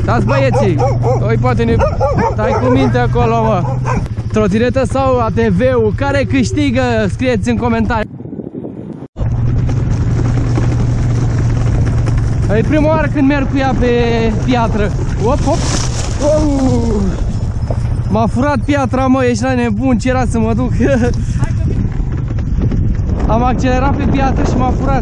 Dați băieții! Oi, poate ne... Stai cu minte acolo, mă! Trotinetă sau ATV-ul? Care câștigă? Scrieți în comentarii! E prima oară când merg cu ea pe piatră. Op, hop! M-a furat piatra, mă, ești la nebun, ce era să mă duc? Am accelerat pe piatră și m-a furat.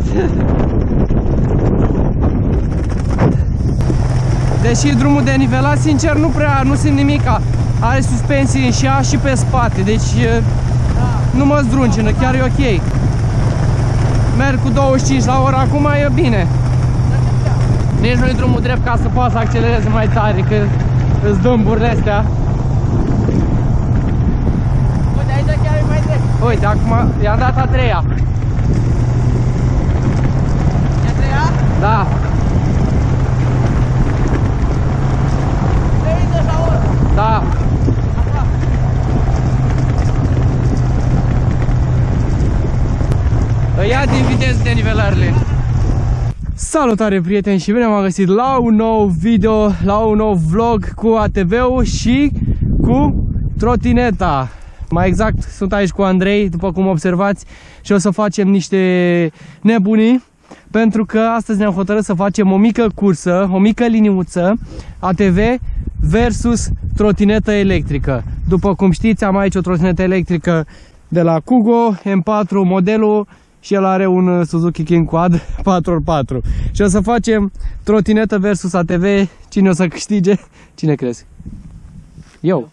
Deși drumul de nivelat, sincer, nu simt nimica. Are suspensii și ea și pe spate, deci nu mă zdruncină, chiar e ok. Merg cu 25 la oră, acum e bine. Nici nu e drumul drept ca să poată să accelereze mai tare, că îți dâmburile astea. Uite, aici chiar e mai drept. Uite, acum i-am dat a treia. E a treia? Da. 30 la oră. Da. Ia din viteză de nivelările. Salutare, prieteni, și bine m-am găsit la un nou video, la un nou vlog cu ATV-ul și cu trotineta. Mai exact, sunt aici cu Andrei, după cum observați, și o să facem niște nebunii, pentru că astăzi ne-am hotărât să facem o mică cursă, o mică liniuță, ATV versus trotinetă electrică. După cum știți, am aici o trotinetă electrică de la Kugo, M4 modelul, și el are un Suzuki King Quad 4x4. Și o să facem trotinetă versus ATV. Cine o să câștige? Cine crezi? Eu.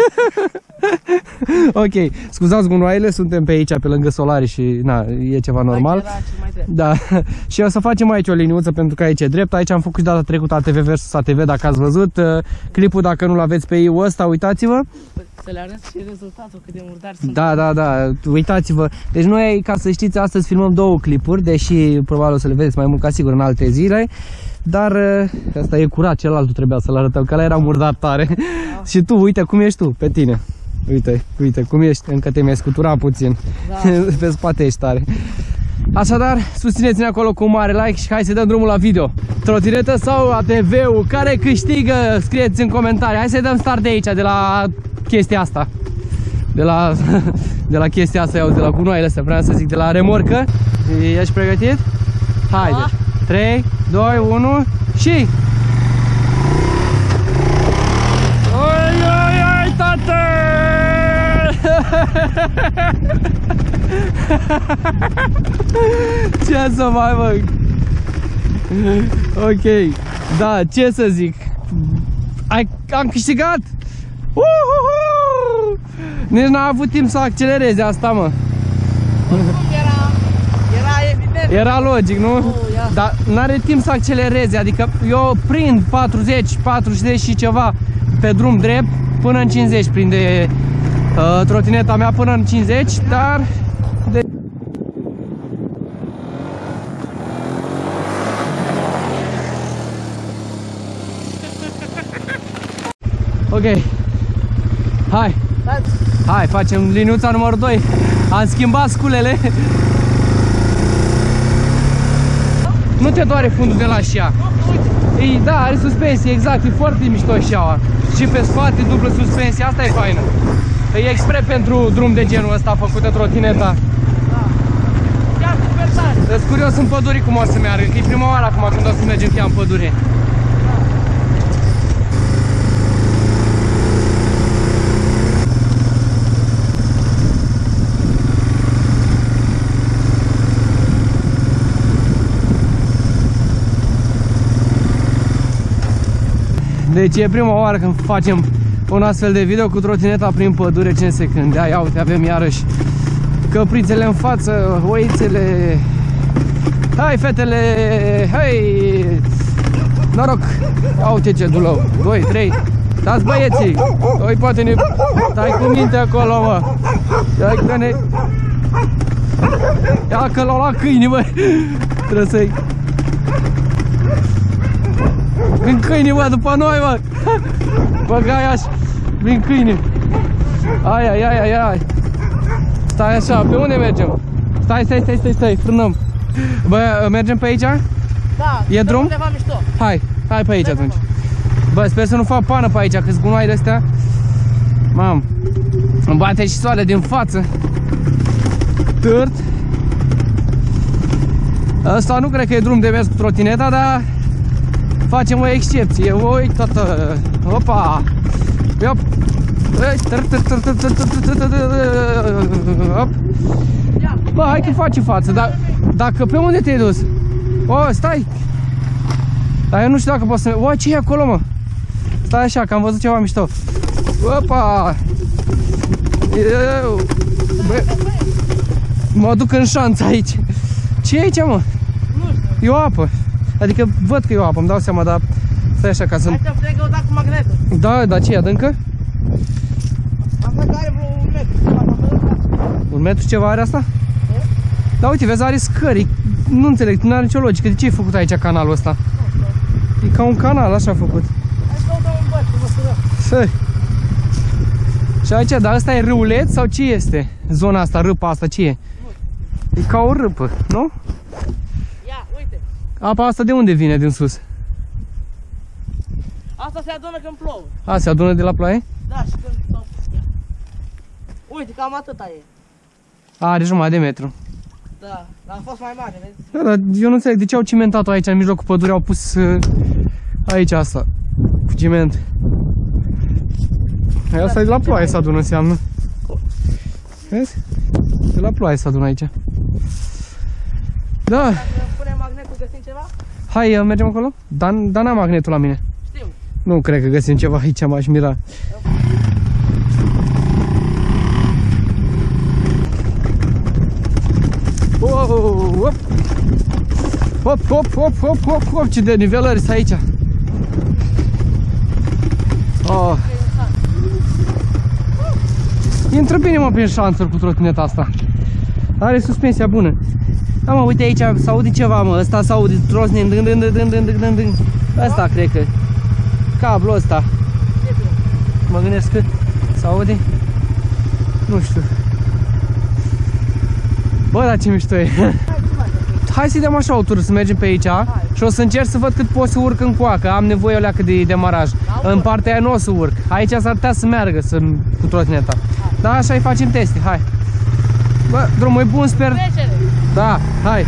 Ok, scuzați gunoaiele, suntem pe aici, pe lângă Solari și na, e ceva normal. Da. Și o să facem aici o liniuță pentru că aici e drept. Aici am făcut și data trecută ATV versus ATV, dacă ați văzut clipul, dacă nu-l aveți pe ei ăsta, uitați-vă. Să le arăt și rezultatul, cât de murdari sunt. Da, uitați-vă. Deci noi, ca să știți, astăzi filmăm două clipuri, deși probabil o să le vedeți mai mult ca sigur în alte zile. Dar ăsta e curat, celălalt trebuia să-l arătăm, că ăla era murdar tare. Da. Și tu, uite cum ești tu, pe tine. Uite cum ești, încă te-mi-ai scuturat puțin. Da. Pe spate ești tare. Așadar, susțineți-ne acolo cu un mare like și hai să dăm drumul la video. Trotinetă sau ATV-ul? Care câștigă? Scrieți în comentarii. Hai să dăm start de aici, de la chestia asta. De la chestia asta, de la gunoaiele astea, vreau să zic, de la remorcă. Ești pregătit? Haide. 3, 2, 1 și... Oi, tată! Ce să mai fac? Ok, da, ce să zic? Am câștigat? Nici n-a avut timp să accelereze asta, mă. Era evident. Era logic, nu? Dar n-are timp să accelereze, adică eu prind 40 și ceva pe drum drept până în 50, prinde trotineta mea până în 50, dar... Ok, hai, facem liniuța numărul 2. Am schimbat sculele. Nu te doare fundul de la șia. Da, are suspensie, exact, e foarte mișto șiaua. Și pe spate dublă suspensie, asta e faină. E expres pentru drum de genul ăsta făcută trotineta. Da. Chiar super tare. Sunt curios în pădure cum o să meargă, că e prima oară acum când o să mergem chiar în pădure. Deci e prima oară când facem un astfel de video cu trotineta prin pădure, 5 secunde. Ia uite, avem iarăși căprițele în față, oițele. Hai, fetele, hai! Noroc! Ia uite ce dulău. 2, 3. Dați băieții! Oi, poate ne... Stai cu minte acolo, mă! Ia că ne... Ia că l-au luat câinii, bă! Trebuie să-i... Vin câinii, bă, după noi, bă! Băgai așa! Vin câinii! Ai! Stai așa, pe unde mergem? Stai, frânăm! Bă, mergem pe aici? Da, e drum? Undeva mișto. Hai pe aici atunci! Bă, sper să nu fac pană pe aici, că zgunoaile astea. Mam, îmi bate și soare din față. Târt. Asta nu cred că e drum de mers cu trotineta, dar facem o excepție. Ui, tată. Opa. Iop. Bă, hai că faci față, dar dacă pe unde te-ai dus? O, stai. Dar eu nu știu dacă pot să... O, ce e acolo, mă? Stai așa, că am văzut ceva mișto. Opa. Bă, mă duc în șanță aici. Ce e aici, mă? E o apă. Adică văd că e o apă, îmi dau seama, dar stai așa ca să... Hai să plec eu cu magnetul. Da, dar ce e adâncă? Asta are vreo 1 metru. 1 metru ceva are asta? Da, uite, vezi, are scări. Nu înțeleg, nu are nicio logică. De ce ai făcut aici canalul ăsta? E ca un canal, așa a făcut. Hai să căutăm un băț, mă sără. Săi. Și aici, dar ăsta e râuleț sau ce este? Zona asta, râpa asta, ce e? E ca o râpă, nu? Ia, uite. Apa asta de unde vine din sus? Asta se adună când plouă. A, se adună de la ploaie? Da, și când... Uite, cam atâta e. Are jumătate de metru. Da, dar a fost mai mare, vezi? Da, dar eu nu înțeleg de ce au cimentat-o aici, în mijlocul pădurii, au pus aici asta, cu ciment. Asta e de la ploaie se adună, înseamnă. Vezi? De la ploaie se adună aici. Da. Dacă punem magnetul, găsim ceva? Hai, mergem acolo? Dar n-am magnetul la mine. Știu. Nu cred că găsim ceva aici, m-aș mira. Hop, hop, hop, hop, hop, hop, hop, ce de nivelări sunt aici. Oh. Intră bine, mă, prin șanțuri cu trotineta asta. Are suspensia bună. Da, mă, uite aici, s-aude ceva, mă, ăsta s-aude trosnind, dâng. Ăsta cred că. Cablul ăsta. Mă gândesc că s-aude. Nu știu. Bă, dar ce mișto e. Hai să-i dăm așa o tură, să mergem pe aici. Și o să încerc să văd cât pot să urc în coacă. Am nevoie o leacă de demaraj. În partea aia nu o să urc. Aici s-ar putea să meargă cu trotineta. Da, așa îi facem teste, hai. Bă, drumul e bun, sper. Da, hai.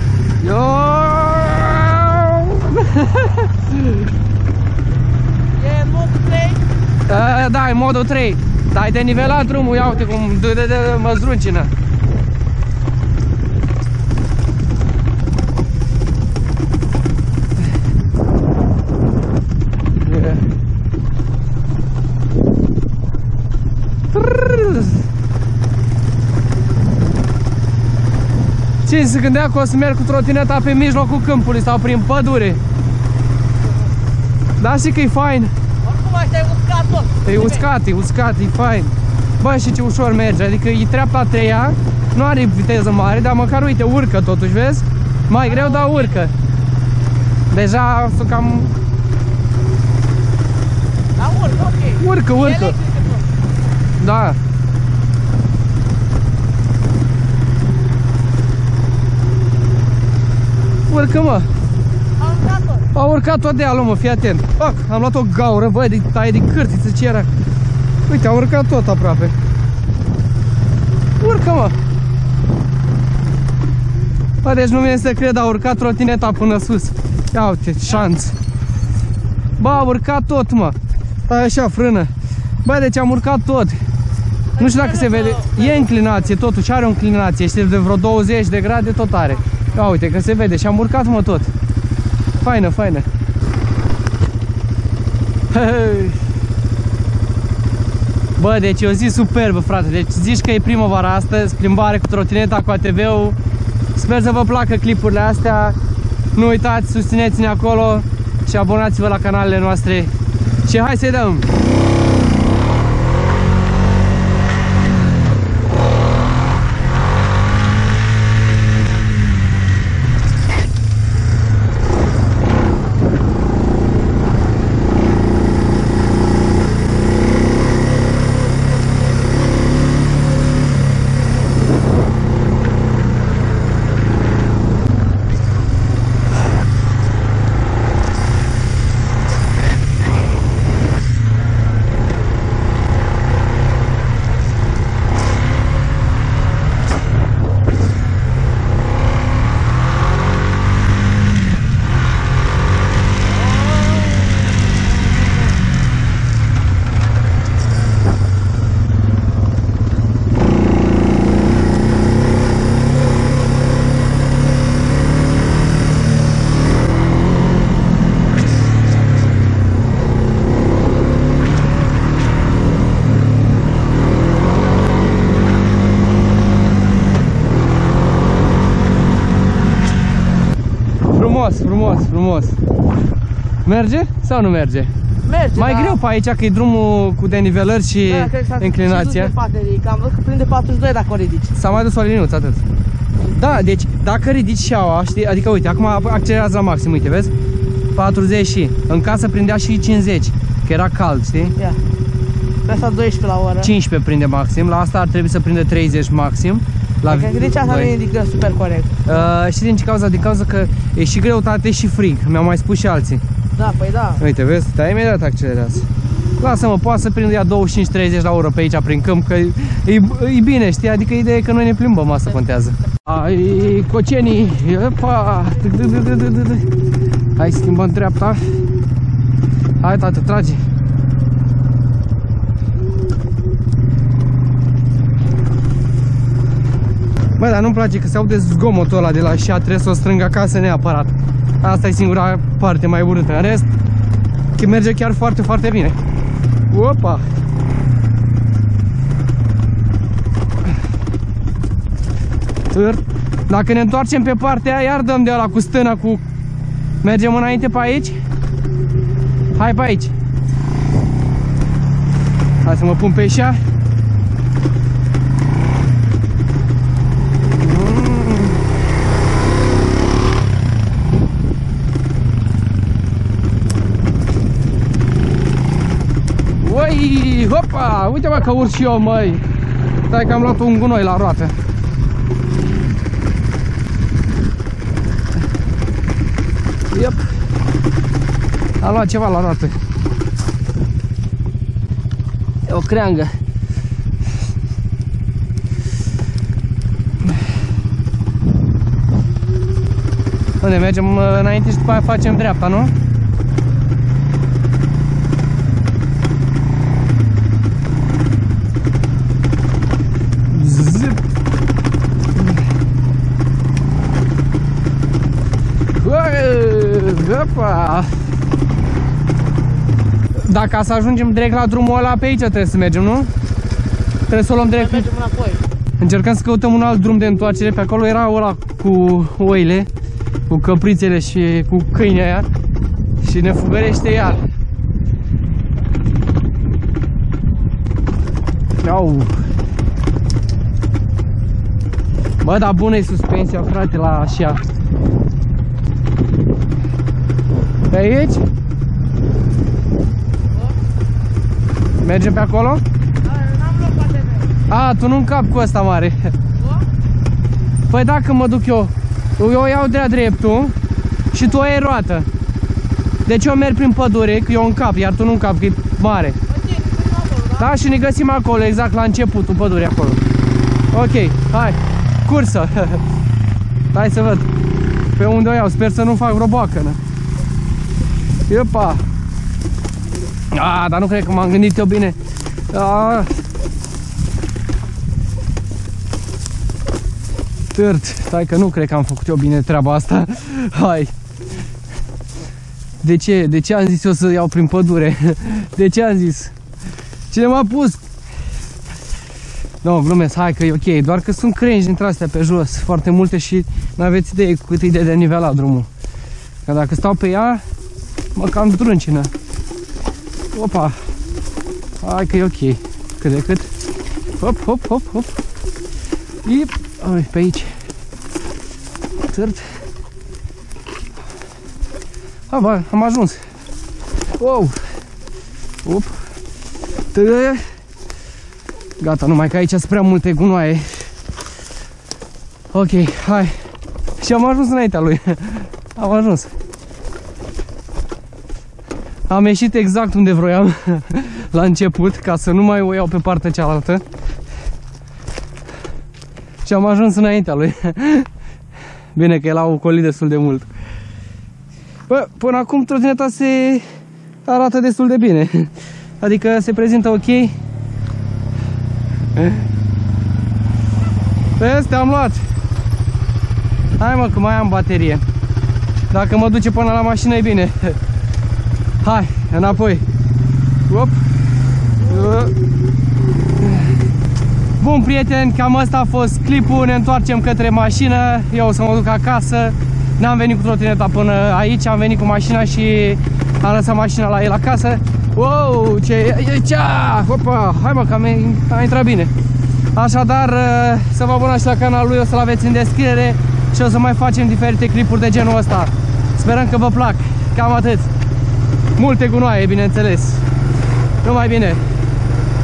E în modul 3? Da, e modul 3. Da, ai de nivelat drumul, ia uite cum mă zdruncină. Cine se gândea că o să merg cu trotineta pe mijlocul câmpului sau prin pădure? Da, și că e fain. Oricum așa e uscat tot. E uscat, e fain. Bă, și ce ușor merge, adică e treapta a treia, nu are viteză mare, dar măcar uite, urcă totuși, vezi? Mai greu, dar urcă. Deja sunt cam... Da, urcă, ok. Urcă. Da. Urcă, mă. Am urcat tot. A urcat tot dealul, mă, fii atent. Pac, am luat o gaură, bă, de taie de cârtiță, ce era. Uite, a urcat tot aproape. Urcă, mă. Bă, deci nu vine să cred, a urcat trotineta până sus. Ia uite, șanț. Bă, a urcat tot, mă. Stai așa, frână. Bă, deci am urcat tot. Nu știu dacă se vede. E înclinație, totuși are o înclinație. Este de vreo 20 de grade, tot are. Ia uite că se vede și am urcat, mă, tot. Faină, faină. Hei. Bă, deci e o zi superbă, frate. Deci zici că e primăvara astăzi, plimbare cu trotineta, cu ATV-ul. Sper să vă placă clipurile astea. Nu uitați, susțineți-ne acolo și abonați-vă la canalele noastre. Și hai să-i dăm! frumos. Merge sau nu merge? Merge, mai greu pe aici, că e drumul cu denivelări și inclinația. Am văzut că prinde 42 dacă o ridici. S-a mai dus o liniuță, atât. Da, deci dacă ridici șaua, știi, adică uite, acum accelerează la maxim, uite, vezi? 40 și, în casă prindea și 50, că era cald, știi? Ia. Pe asta 12 la oră. 15 prinde maxim, la asta ar trebui să prinde 30 maxim. La deci asta nu indică super corect. Știi din ce cauza? Din cauza că e și greutate și frig, mi-au mai spus și alții. Da, păi da. Uite, vezi, dar imediat accelerează. Lasă-mă, poate să prindă ea 25-30 la oră pe aici prin câmp, că e bine, știi? Adică ideea e că noi ne plimbăm, asta contează. Ai, cocenii, epa, hai, schimbăm dreapta. Hai, tată, trage. Bă, dar nu-mi place că se aude zgomotul ăla de la șa, trebuie să o strâng acasă neapărat. Asta e singura parte mai urâtă. În rest, că merge chiar foarte, foarte bine. Opa! Dacă ne întoarcem pe partea aia, iar dăm de ăla cu stâna, cu... Mergem înainte pe aici? Hai pe aici! Hai să mă pun pe șa. Ui, hopa! Uite, mă, că urc și eu, măi! Stai că am luat un gunoi la roată. Yep. Am luat ceva la roată. E o creangă. Unde mergem înainte și după aia facem dreapta, nu? Opa! Dacă să ajungem direct la drumul ăla, pe aici trebuie să mergem, nu? Trebuie să o luăm direct. Mergem înapoi. Încercăm să căutăm un alt drum de întoarcere. Pe acolo era ăla cu oile, cu căprițele și cu câinii aia. Și ne fugărește iar. Au. Bă, dar bună e suspensia, frate, la așa. Pe aici? Mergem pe acolo? N-am luat poate meu. A, tu nu încap cu ăsta mare. Păi dacă mă duc eu iau de-a dreptul și tu ai roată. Deci eu merg prin pădure, că eu încap, iar tu nu încap, că e mare. Da, și ne găsim acolo, exact la începutul pădurii acolo. Ok, hai, cursă. Hai să văd pe unde o iau, sper să nu fac vreo boacănă. Iepa! Dar nu cred că m-am gândit eu bine. Târt, stai că nu cred că am făcut eu bine treaba asta. Hai! De ce? De ce am zis eu să iau prin pădure? De ce am zis? Cine m-a pus? Nu, glumesc, hai că e ok, doar că sunt crengi dintre astea pe jos, foarte multe și n-aveți idee cât e de denivelat drumul. Că dacă stau pe ea, mă cam drâncină. Opa! Hai că e ok, cât de cât. Hop, hop, hop, hop. Ip, pe aici. Târt. Bă, am ajuns. Wow! Up. Gata, numai că aici sunt prea multe gunoaie. Ok, hai. Și am ajuns înaintea lui. Am ajuns. Am ieșit exact unde vroiam la început, ca să nu mai o iau pe partea cealaltă. Și am ajuns înaintea lui. Bine că el a ocolit destul de mult. Bă, până acum trotineta se arată destul de bine. Adică se prezintă ok. Vezi, te-am luat. Hai mă, că mai am baterie. Dacă mă duce până la mașină e bine. Hai, înapoi. Op. Bun, prieteni, cam asta a fost clipul. Ne întoarcem către mașină. Eu o să mă duc acasă. N-am venit cu trotineta până aici, am venit cu mașina și am lăsat mașina la el acasă. Wow, ce e cea? Opa, hai mă, că a intrat bine. Așadar, să vă abonați la canalul lui, o să-l aveți în descriere și o să mai facem diferite clipuri de genul ăsta. Sperăm că vă plac. Cam atât. Multe gunoaie, bineînțeles. Numai bine.